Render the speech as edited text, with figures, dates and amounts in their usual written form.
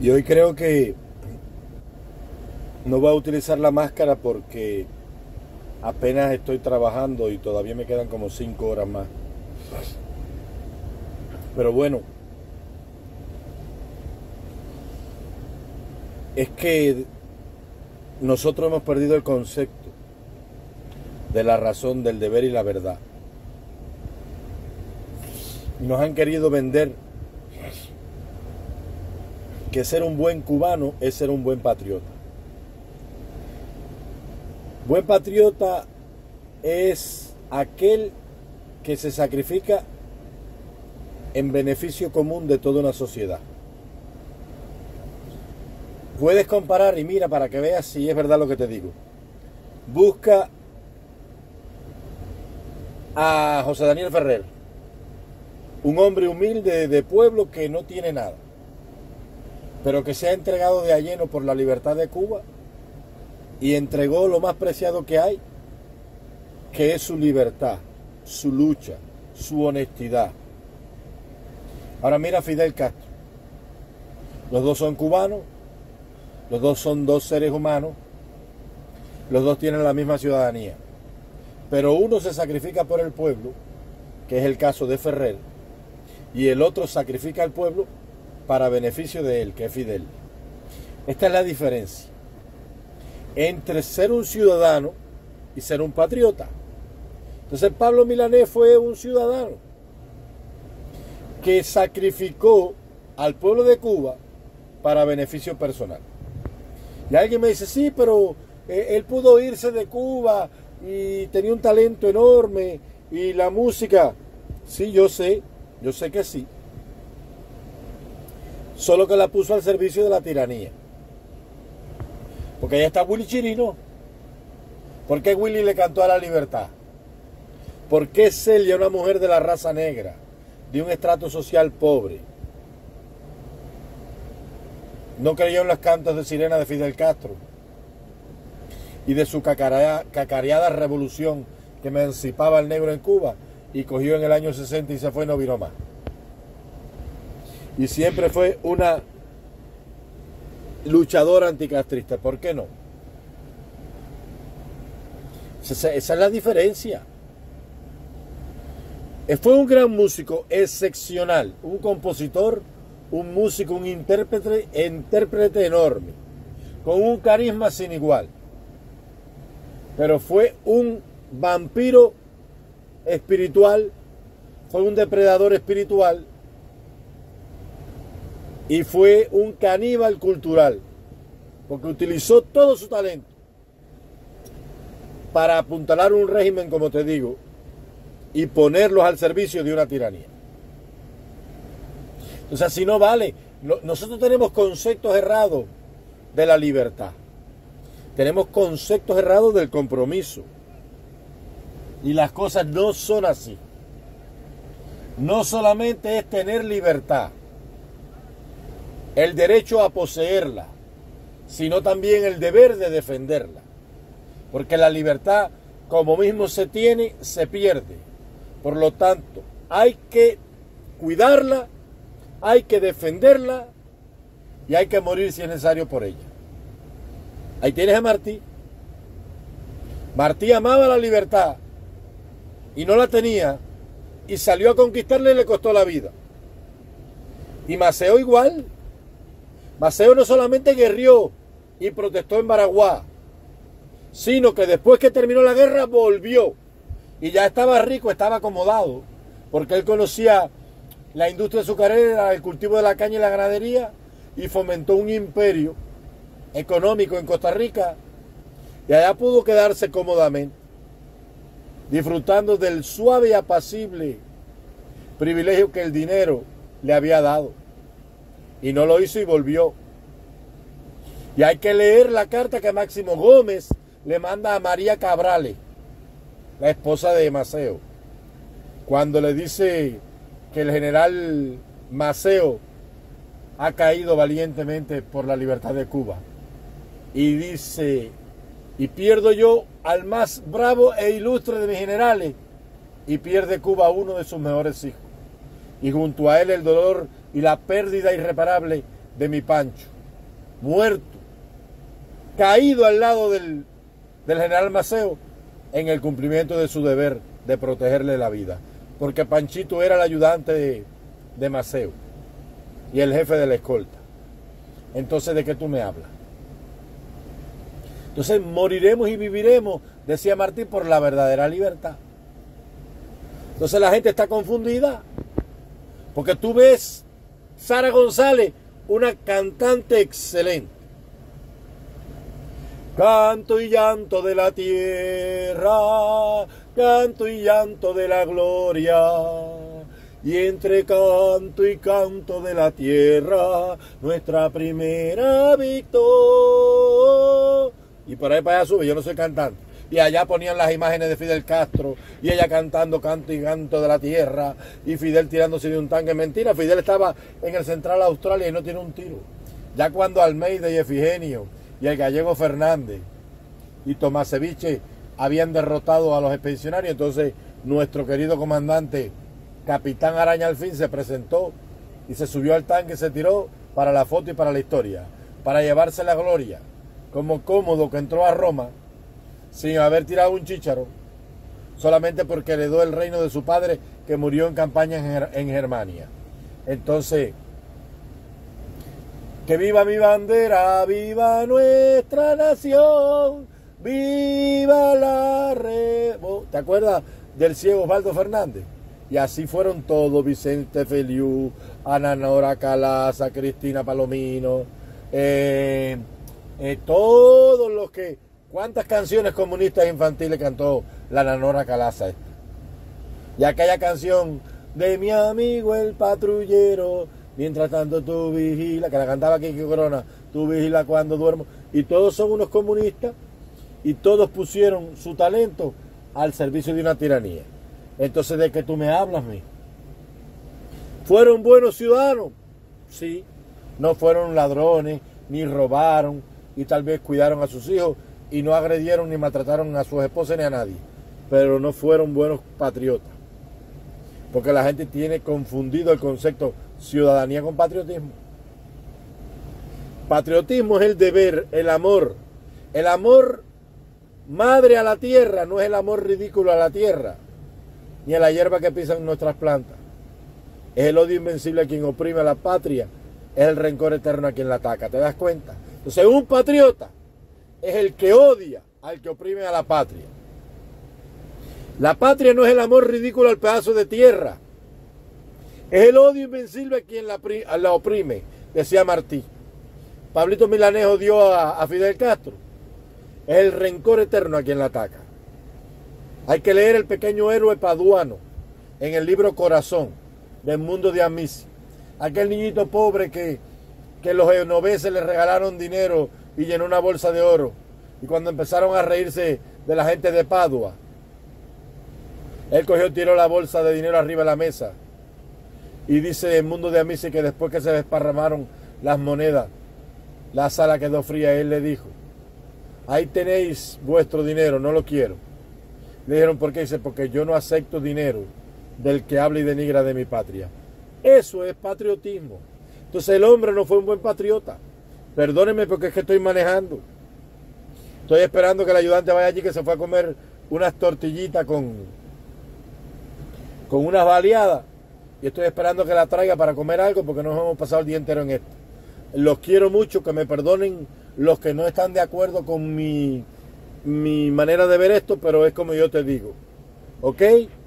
Y hoy creo que no voy a utilizar la máscara porque apenas estoy trabajando y todavía me quedan como 5 horas más. Pero bueno, es que nosotros hemos perdido el concepto de la razón, del deber y la verdad. Y nos han querido vender que ser un buen cubano es ser un buen patriota. Buen patriota es aquel que se sacrifica en beneficio común de toda una sociedad. Puedes comparar, y mira, para que veas si es verdad lo que te digo. Busca a José Daniel Ferrer, un hombre humilde de pueblo que no tiene nada, pero que se ha entregado de a lleno por la libertad de Cuba y entregó lo más preciado que hay, que es su libertad, su lucha, su honestidad. Ahora mira a Fidel Castro. Los dos son cubanos, los dos son dos seres humanos, los dos tienen la misma ciudadanía, pero uno se sacrifica por el pueblo, que es el caso de Ferrer, y el otro sacrifica al pueblo para beneficio de él, que es Fidel. Esta es la diferencia entre ser un ciudadano y ser un patriota. Entonces Pablo Milanés fue un ciudadano que sacrificó al pueblo de Cuba para beneficio personal. Y alguien me dice, sí, pero él pudo irse de Cuba y tenía un talento enorme y la música. Sí, yo sé que sí. Solo que la puso al servicio de la tiranía. Porque ahí está Willy Chirino. ¿Por qué Willy le cantó a la libertad? ¿Por qué Celia, una mujer de la raza negra, de un estrato social pobre, no creyó en los cantos de sirena de Fidel Castro y de su cacareada revolución que emancipaba al negro en Cuba, y cogió en el año 60 y se fue y no vino más? Y siempre fue una luchadora anticastrista. ¿Por qué no? Esa es la diferencia. Fue un gran músico, excepcional, un compositor, un músico, un intérprete enorme, con un carisma sin igual. Pero fue un vampiro espiritual, fue un depredador espiritual y fue un caníbal cultural, porque utilizó todo su talento para apuntalar un régimen, como te digo, y ponerlos al servicio de una tiranía. Entonces así no vale. Nosotros tenemos conceptos errados de la libertad. Tenemos conceptos errados del compromiso. Y las cosas no son así. No solamente es tener libertad, el derecho a poseerla, sino también el deber de defenderla. Porque la libertad, como mismo se tiene, se pierde. Por lo tanto, hay que cuidarla, hay que defenderla y hay que morir si es necesario por ella. Ahí tienes a Martí. Martí amaba la libertad y no la tenía, y salió a conquistarla y le costó la vida. Y Maceo igual. Maceo no solamente guerrió y protestó en Baraguá, sino que después que terminó la guerra volvió y ya estaba rico, estaba acomodado, porque él conocía la industria azucarera, el cultivo de la caña y la ganadería, y fomentó un imperio económico en Costa Rica, y allá pudo quedarse cómodamente, disfrutando del suave y apacible privilegio que el dinero le había dado. Y no lo hizo y volvió. Y hay que leer la carta que Máximo Gómez le manda a María Cabrales, la esposa de Maceo, cuando le dice que el general Maceo ha caído valientemente por la libertad de Cuba. Y dice, y pierdo yo al más bravo e ilustre de mis generales, y pierde Cuba a uno de sus mejores hijos. Y junto a él el dolor y la pérdida irreparable de mi Pancho. muerto, caído al lado del general Maceo en el cumplimiento de su deber de protegerle la vida. Porque Panchito era el ayudante de Maceo y el jefe de la escolta. Entonces, ¿de qué tú me hablas? Entonces, moriremos y viviremos, decía Martín, por la verdadera libertad. Entonces la gente está confundida. Porque tú ves Sara González, una cantante excelente. Canto y llanto de la tierra, canto y llanto de la gloria. Y entre canto y canto de la tierra, nuestra primera victoria. Y por ahí para allá sube, yo no soy cantante. Y allá ponían las imágenes de Fidel Castro, y ella cantando canto y canto de la tierra, y Fidel tirándose de un tanque. Mentira, Fidel estaba en el Central Australia y no tiene un tiro. Ya cuando Almeida y Efigenio, y el gallego Fernández, y Tomaseviche habían derrotado a los expedicionarios, entonces nuestro querido comandante, Capitán Araña al fin, se presentó, y se subió al tanque y se tiró para la foto y para la historia, para llevarse la gloria, como Cómodo que entró a Roma, sin haber tirado un chícharo, solamente porque heredó el reino de su padre que murió en campaña en Germania. Entonces, que viva mi bandera, viva nuestra nación, viva la ¿Te acuerdas del ciego Osvaldo Fernández? Y así fueron todos, Vicente Feliú, Ana Nora Calaza, Cristina Palomino, todos los que... ¿Cuántas canciones comunistas infantiles cantó la Nanora Calaza esta? Y aquella canción de mi amigo el patrullero, mientras tanto tú vigila, que la cantaba Kiki Corona, tú vigila cuando duermo. Y todos son unos comunistas y todos pusieron su talento al servicio de una tiranía. Entonces, ¿de qué tú me hablas, mi? ¿Fueron buenos ciudadanos? Sí. No fueron ladrones, ni robaron, y tal vez cuidaron a sus hijos, y no agredieron ni maltrataron a sus esposas ni a nadie, pero no fueron buenos patriotas, porque la gente tiene confundido el concepto ciudadanía con patriotismo. Patriotismo es el deber, el amor madre a la tierra, no es el amor ridículo a la tierra, ni a la hierba que pisan nuestras plantas. Es el odio invencible a quien oprime a la patria, es el rencor eterno a quien la ataca. ¿Te das cuenta? Entonces, un patriota es el que odia al que oprime a la patria. La patria no es el amor ridículo al pedazo de tierra. Es el odio invencible a quien la oprime, decía Martí. Pablito Milanés odió a Fidel Castro. Es el rencor eterno a quien la ataca. Hay que leer El pequeño héroe paduano en el libro Corazón, del Mundo de Amici. Aquel niñito pobre que los genoveses le regalaron dinero y llenó una bolsa de oro. Y cuando empezaron a reírse de la gente de Padua, él cogió y tiró la bolsa de dinero arriba de la mesa. Y dice El Mundo de Amici que después que se desparramaron las monedas, la sala quedó fría. Él le dijo: ahí tenéis vuestro dinero, no lo quiero. Le dijeron: ¿por qué? Dice: porque yo no acepto dinero del que habla y denigra de mi patria. Eso es patriotismo. Entonces el hombre no fue un buen patriota. Perdónenme porque es que estoy manejando. Estoy esperando que el ayudante vaya allí, que se fue a comer unas tortillitas con unas baleadas. Y estoy esperando que la traiga para comer algo, porque nos hemos pasado el día entero en esto. Los quiero mucho, que me perdonen los que no están de acuerdo con mi manera de ver esto, pero es como yo te digo. ¿Ok?